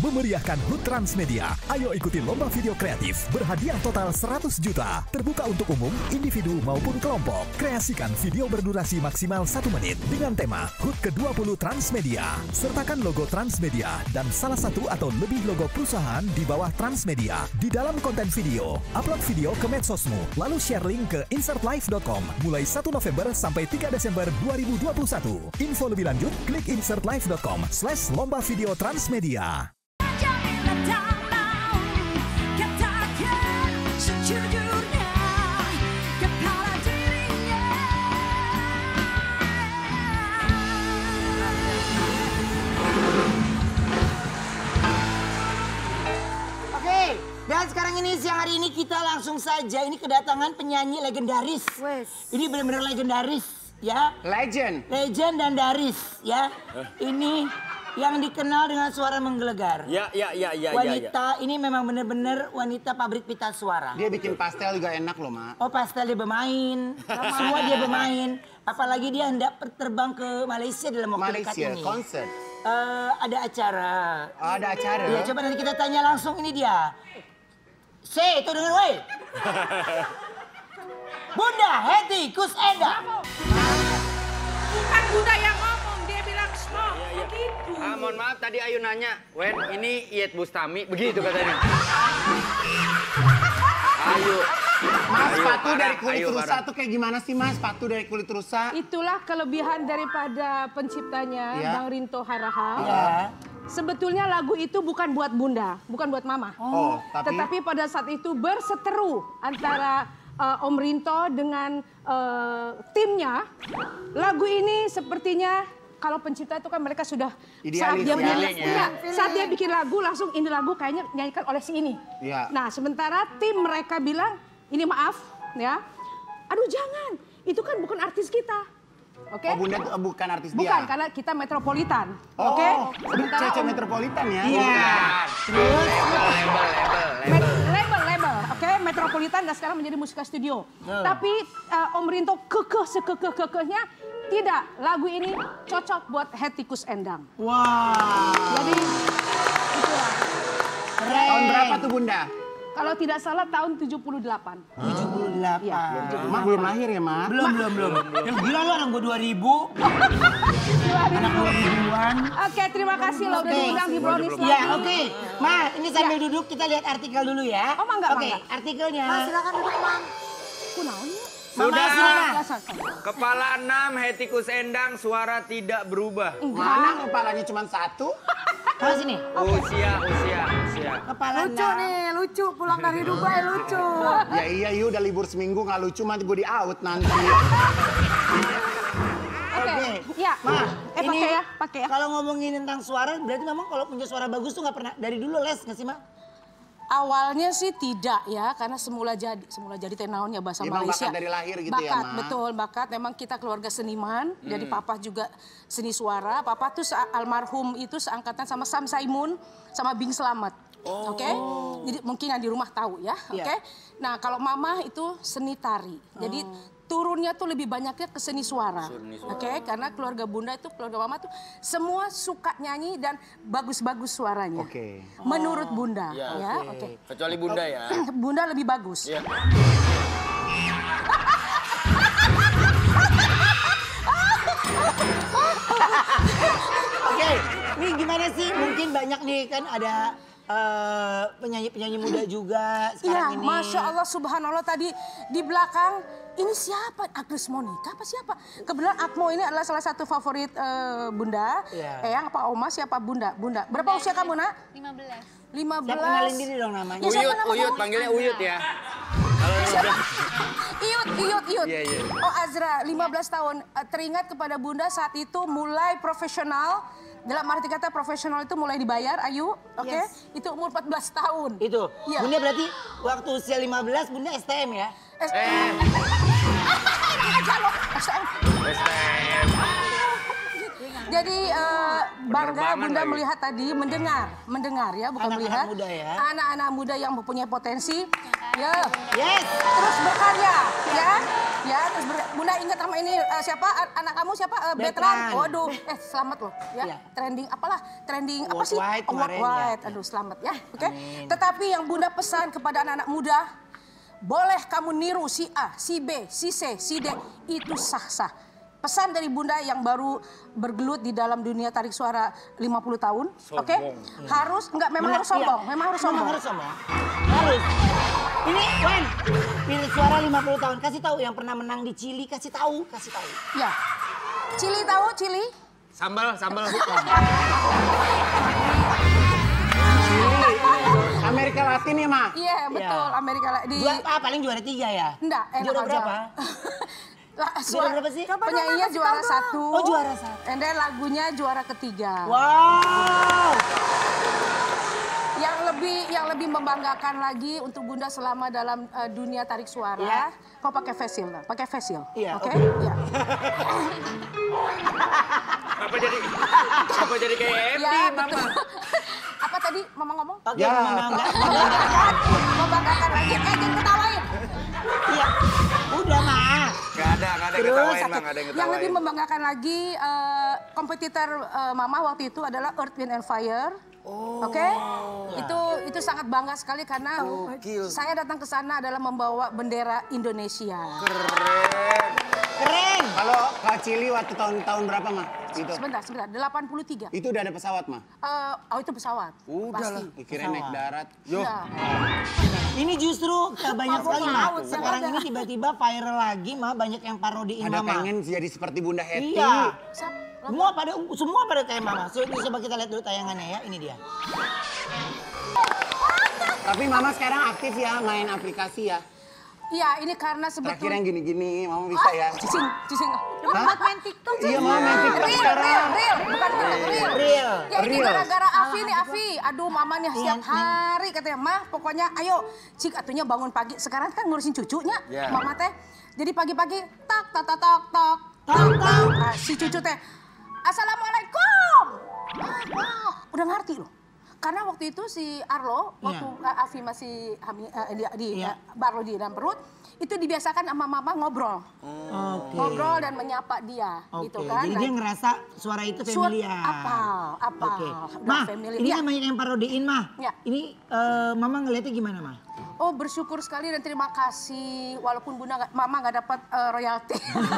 memeriahkan HUT Transmedia. Ayo ikuti lomba video kreatif berhadiah total 100 juta. Terbuka untuk umum, individu maupun kelompok. Kreasikan video berdurasi maksimal 1 menit dengan tema HUT ke-20 Transmedia. Sertakan logo Transmedia dan salah satu atau lebih logo perusahaan di bawah Transmedia di dalam konten video. Upload video ke medsosmu, lalu share link ke insertlive.com mulai 1 November sampai 3 Desember 2021. Info lebih lanjut, klik insertlive.com/lomba video Transmedia. Dan sekarang ini, siang hari ini kita langsung saja, ini kedatangan penyanyi legendaris. Ini benar-benar legendaris, ya. Legend dan daris, ya. Ini yang dikenal dengan suara menggelegar. Ya. Wanita ini memang benar-benar wanita pabrik pita suara. Dia bikin pastel juga enak loh, Mak. Oh, pastel dia bermain, semua dia bermain. Apalagi dia hendak terbang ke Malaysia dalam waktu dekat ini. Konser. Ada acara. Oh, ada acara. Ya, coba nanti kita tanya langsung ini dia. Itu denger woi. Bunda Hetty Koes Endang. Bukan Bunda yang ngomong, dia bilang smoke. Begitu. Mohon maaf tadi Ayu nanya, Wen ini Iyeth Bustami, begitu katanya. Ayu. Mas, sepatu parah, dari kulit Ayu, rusa parah. tuh kayak gimana sih, Mas? Sepatu dari kulit rusa. Itulah kelebihan daripada penciptanya, Ya. Bang Rinto Harahap. Ya. Sebetulnya lagu itu bukan buat Bunda, bukan buat Mama. Oh, Tetapi pada saat itu berseteru antara Om Rinto dengan timnya. Lagu ini sepertinya kalau pencipta itu kan mereka sudah Idealis, saat dia ya. saat dia bikin lagu langsung ini lagu kayaknya nyanyikan oleh si ini. Iya. Nah, sementara tim mereka bilang, ini maaf ya. Aduh jangan, itu kan bukan artis kita. Oke? Oh, Bunda bukan artis dia? Bukan, karena kita metropolitan. Oh, Oke? Cece Metropolitan ya? Iya. Label, oke? Metropolitan dan sekarang menjadi musika studio. Tapi Om Rinto kekehnya tidak. Lagu ini cocok buat Hetty Koes Endang. Wah. Jadi itulah. Tahun berapa tuh, Bunda? Kalau tidak salah tahun 78. 78. Iya. Mak belum lahir ya, Mak? Belum. Yang gila lu anak gue 2000. Anak 2000-an. Oke, terima kasih lo udah diundang di Brownies lagi. Ya, oke. Ma, ini sambil duduk kita lihat artikel dulu ya. Oh, mangga, Oke, mangga. artikelnya. Silakan duduk, Mang. Kunaonnya? Sudah. Silakan. Kepala 6 Hetty Koes Endang, suara tidak berubah. Mana kepalanya cuma satu? Mana sini? Usia. Kepala Lucu nih, lucu. Pulang dari Dubai lucu. Ya iya, Yu udah libur seminggu nggak lucu, nanti gue di-out nanti. Oke. Ya. Ma, ini pakai ya. kalau ngomongin tentang suara, berarti memang kalau punya suara bagus tuh nggak pernah dari dulu les nggak sih, Ma? Awalnya sih tidak ya, karena semula jadi tenaunnya bahasa Emang Malaysia. bakat dari lahir gitu ya, Bakat, Ma? betul, bakat. Memang kita keluarga seniman, jadi papa juga seni suara. Papa tuh almarhum itu seangkatan sama Sam Saimun, sama Bing Slamet. Oke? Jadi mungkin yang di rumah tahu ya, oke? Nah, kalau mama itu seni tari. Jadi turunnya tuh lebih banyaknya ke seni suara. Oke? Karena keluarga Bunda itu, keluarga mama tuh semua suka nyanyi dan bagus-bagus suaranya. Oke. Menurut Bunda, ya, oke. Kecuali Bunda ya. Bunda lebih bagus. Iya. Oke, ini gimana sih? Mungkin banyak nih kan ada penyanyi-penyanyi muda juga Iya, sekarang ini. Masya Allah, subhanallah tadi di belakang, ini siapa? Agnes Monica apa siapa? Kebetulan Akmo ini adalah salah satu favorit Bunda. Iya. Eyang apa Oma, siapa Bunda? Bunda, berapa usia kamu nak? 15. 15. Siapa kenalin diri dong namanya? Ya, siapa nama Uyut, kamu? panggilnya Uyut ya. Iyut. Iya. Oh Azra, 15 tahun. Teringat kepada Bunda saat itu mulai profesional. Dalam arti kata profesional itu mulai dibayar, Ayu, oke? Itu umur 14 tahun. Itu. Iya. Bunda berarti waktu usia 15 Bunda STM ya? Jadi bangga Penerbangan Bunda lagi. melihat tadi, mendengar ya, bukan Anak-anak melihat. muda ya. Anak-anak muda yang mempunyai potensi, ya. Yes. Terus berkarya, ya. Ya, terus Bunda ingat sama ini siapa? Anak kamu siapa? Betran. Waduh, selamat loh. Ya, trending apalah? Trending apa sih? Worldwide. Ya. Aduh, selamat ya. Oke. Tetapi yang Bunda pesan kepada anak-anak muda, boleh kamu niru si A, si B, si C, si D, itu sah-sah. Pesan dari Bunda yang baru bergelut di dalam dunia tarik suara 50 tahun. Oke? Harus, memang harus sombong. Memang harus sombong. Harus. Ini, Wen, pilih suara 50 tahun. Kasih tahu yang pernah menang di Chili, kasih tahu. Ya. Chili tahu, Chili? Sambal. Amerika Latin ya, Ma? Iya, betul. Amerika Latin. Paling juara 3 ya? Enggak, enak Juara aja. berapa? Juara berapa sih? Penyanyinya juara 1. Oh, juara 1. And then lagunya juara 3. Wow. Yang lebih membanggakan lagi untuk Bunda selama dalam dunia tarik suara, kau pakai face shield, Iya, oke? oke. Iya. Apa jadi kayak MD, Ya, Mama? betul. Apa tadi Mama ngomong? Oke, Ya. Membanggakan lagi, jangan ketawain. Iya. Udah, Ma. Gak ada yang ketawain, Bang. Gak ada yang Yang lebih ketawain. membanggakan lagi, kompetitor Mama waktu itu adalah Earth, Wind and Fire. Oke, itu sangat bangga sekali karena saya datang ke sana adalah membawa bendera Indonesia. Keren. Kalau ke Chili waktu tahun berapa, Ma? Itu. Sebentar, 83. Itu udah ada pesawat, Ma? Itu pesawat. Pasti. Kirain naik darat. Ya. Ini justru banyak sekali, Ma. Sekarang ini tiba-tiba viral lagi, Ma. Banyak yang parodiin Ada Mama. pengen jadi seperti Bunda Hetty. Iya. Semua pada kayak Mama. Coba kita lihat dulu tayangannya ya. Ini dia. Tapi Mama sekarang aktif ya main aplikasi ya. Iya, ini karena Terakhir sebetulnya... yang gini-gini, Mama bisa ya. Cicing. Buat main TikTok. Iya, Mama main TikTok sekarang. Real. Bukan TikTok, real. Ya ini Real. gara-gara Afi. Aduh, Mama nih setiap hari katanya, Mah pokoknya ayo Cik atunya bangun pagi. Sekarang kan ngurusin cucunya, Mama teh. Jadi pagi-pagi, tok. Nah, si cucu teh, Assalamualaikum. Udah ngerti loh. Karena waktu itu si Arlo, waktu Afi masih Barlo di dalam perut, itu dibiasakan sama Mama ngobrol. Ngobrol dan menyapa dia, gitu kan. Jadi dia ngerasa suara itu familiar. Apa? Ma, ini kan banyak yang parodiin, Ma. Ya. Ini Mama ngeliatnya gimana, Ma? Oh, bersyukur sekali dan terima kasih. Walaupun Mama nggak dapat royalti.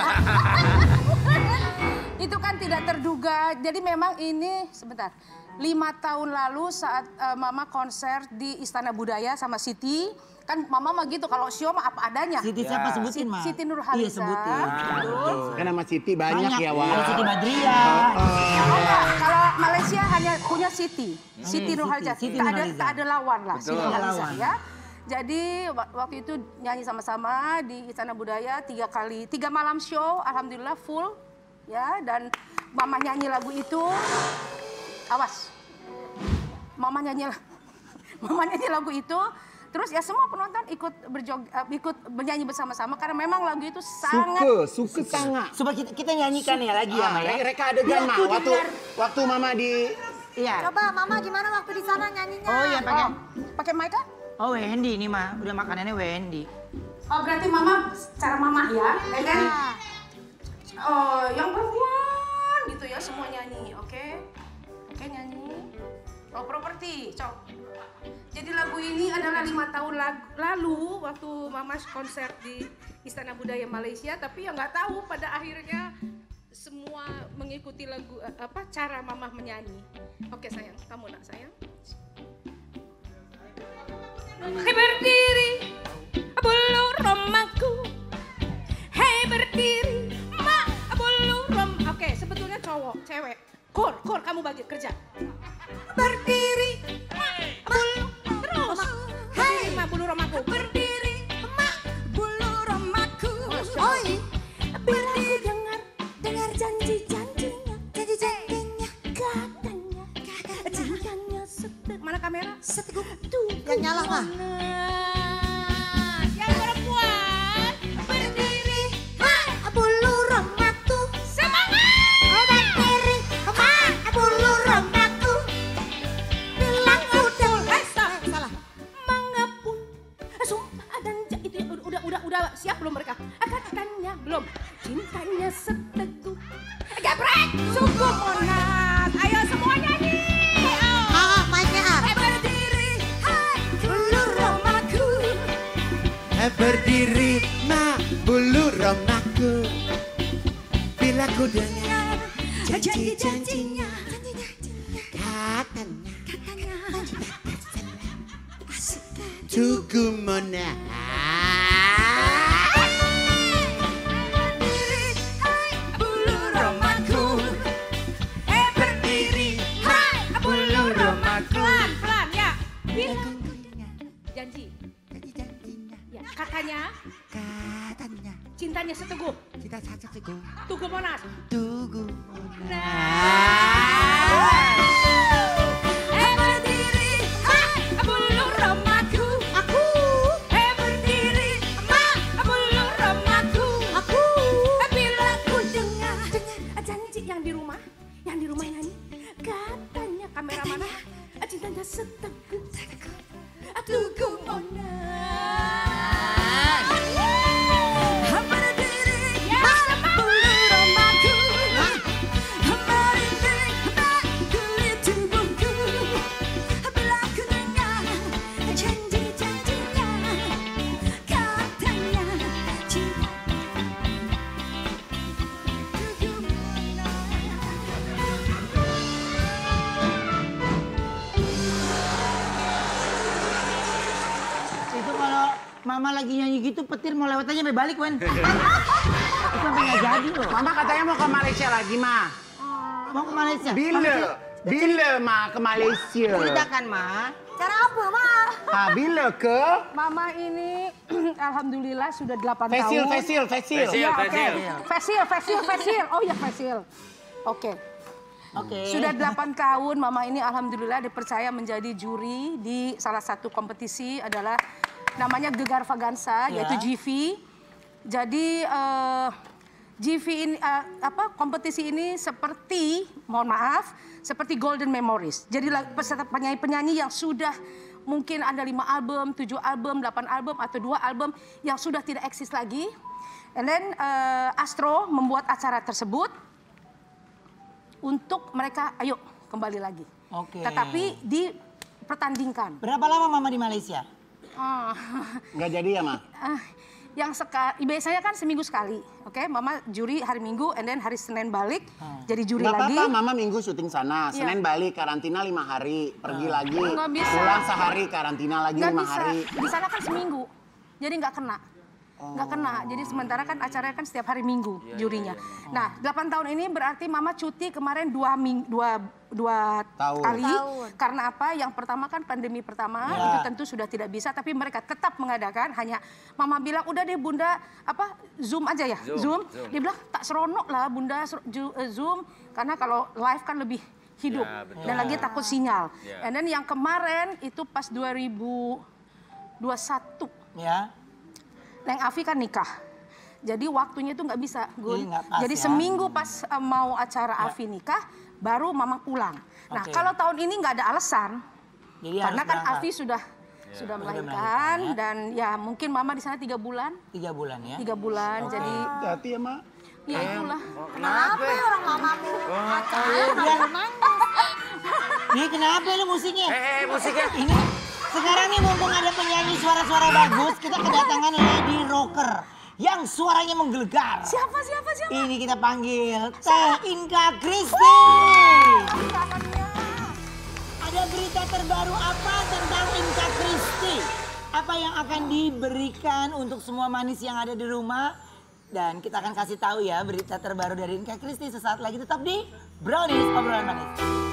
Itu kan tidak terduga. Jadi memang ini, sebentar. 5 tahun lalu saat Mama konser di Istana Budaya sama Siti, kan Mama mah gitu kalau show mah apa adanya. Siti siapa sebutin, Ma? Siti Nurhaliza. Iya, sebutin. Kan nama Siti banyak ya, Wak. Ada Siti Badriah. Kalau Malaysia hanya punya Siti. Siti Nurhaliza. Siti Tak Nurhaliza. ada lawan lah. Betul. Siti Nurhaliza Lawan. ya. Jadi waktu itu nyanyi sama-sama di Istana Budaya 3 malam show, alhamdulillah full ya, dan Mama nyanyi lagu itu. Awas, Mama nyanyi lagu itu, terus ya semua penonton ikut bernyanyi bersama-sama karena memang lagu itu sangat Suka sangat. Coba kita nyanyikan ya lagi ya, Ma. Ya. Reka adegan, Ma. Waktu Mama di... Iya. Coba Mama gimana waktu di sana nyanyinya? Oh iya, pakai mic kan? Oh, Wendy ini, Ma. Udah makanannya Wendy. Oh berarti Mama cara Mama ya, kan? Oh yang perempuan gitu ya semua nyanyi, oke nyanyi. Oh properti, cok. Jadi lagu ini adalah 5 tahun lalu waktu Mama konser di Istana Budaya Malaysia, tapi ya nggak tahu pada akhirnya semua mengikuti lagu cara Mama menyanyi. Oke sayang, kamu nak sayang. Hei berdiri, bulu romaku. Hei berdiri, mak bulu rom. Oke, sebetulnya cowok, cewek. Kur, kamu bagi kerja. Berdiri, mak bulu terus. Hei, mak bulu romaku. Berdiri, mak bulu romaku. Oi, bila ku dengar janji-janjinya, katanya, cintanya setek. Mana kamera? Seteguk. Yang nyala, Ma. Yang perempuan berdiri, Ma, bulu romaku. semangat. Berdiri, Ma, bulu romaku. Bilang udah. Salah. Mengapun sumpah dan itu udah siap belum mereka? Akan berdiri mak bulu romaku. Bila ku dengar janji-janjinya, katanya Tugu Mona. Bulu romaku, berdiri, hai bulu romaku. Pelan ya. Janji. Ya, katanya cintanya seteguh. Kita saja teguh. Tugu Monas. Tugu Mona. Berdiri, hai bulu romaku. Aku. Berdiri, mak bulu romaku. Aku. Bila ku dengar Janji yang di rumah nyanyi. Katanya kamera mana? Cintanya seteguh. Tugu Monas. Itu kalau Mama lagi nyanyi gitu, petir mau lewat aja sampai balik, Wen. Itu sampai nggak jadi loh. Mama katanya mau ke Malaysia lagi, Ma. Mau ke Malaysia? Bila, Ma, ke Malaysia. Ceritakan, Ma. Cara apa, Ma? Bila ke? Mama ini alhamdulillah sudah 8 tahun. Facial. Ya, oke. Facial. Oh ya, facial. Oke. Sudah 8 tahun Mama ini alhamdulillah dipercaya menjadi juri di salah satu kompetisi adalah namanya Gegar Vagansa, yaitu GV. Jadi GV ini kompetisi ini seperti, mohon maaf, seperti Golden Memories. Jadi peserta penyanyi-penyanyi yang sudah mungkin ada 5 album, 7 album, 8 album atau 2 album yang sudah tidak eksis lagi. And then Astro membuat acara tersebut untuk mereka ayo kembali lagi. Oke. Tetapi dipertandingkan. Berapa lama Mama di Malaysia? Nggak jadi ya, Ma? Biasanya kan seminggu sekali, oke? Mama juri hari Minggu, and then hari Senin balik, jadi juri Nggak lagi. apa-apa, Mama Minggu syuting sana, Iya. Senin balik, karantina 5 hari, pergi lagi, Nggak bisa. pulang sehari, karantina lagi Nggak 5 bisa, hari. di sana kan seminggu, jadi nggak kena. Nggak kena, jadi sementara kan acaranya kan setiap hari Minggu jurinya. Nah, 8 tahun ini berarti Mama cuti kemarin 2 kali. Karena apa? Yang pertama kan pandemi pertama, itu tentu sudah tidak bisa, tapi mereka tetap mengadakan. Hanya Mama bilang, udah deh Bunda, Zoom aja ya, Zoom. Dia bilang, tak seronok lah Bunda Zoom, karena kalau live kan lebih hidup. Dan lagi takut sinyal. Dan then yang kemarin itu pas 2021. Ya. Neng Afi kan nikah. Jadi waktunya itu nggak bisa, Gun. Jadi ya. seminggu pas mau acara Afi nikah, baru Mama pulang. Nah, kalau tahun ini nggak ada alasan, Jadi karena kan berangkat. Afi sudah melahirkan, dan ya mungkin Mama di sana 3 bulan. 3 bulan ya. 3 bulan, jadi Hati ya, Ma. ya itulah. Kenapa orang mamamu acara nangis? Nih kenapa lu musiknya? Musiknya. Ini sekarang nih mumpung ada penyanyi suara-suara bagus, kita kedatangan Lady Rocker yang suaranya menggelegar. Siapa? Ini kita panggil Teh Inka Kristi. Ada berita terbaru apa tentang Inka Kristi? Apa yang akan diberikan untuk semua manis yang ada di rumah? Dan kita akan kasih tahu ya berita terbaru dari Inka Kristi sesaat lagi, tetap di Brownies Obrolan Manis.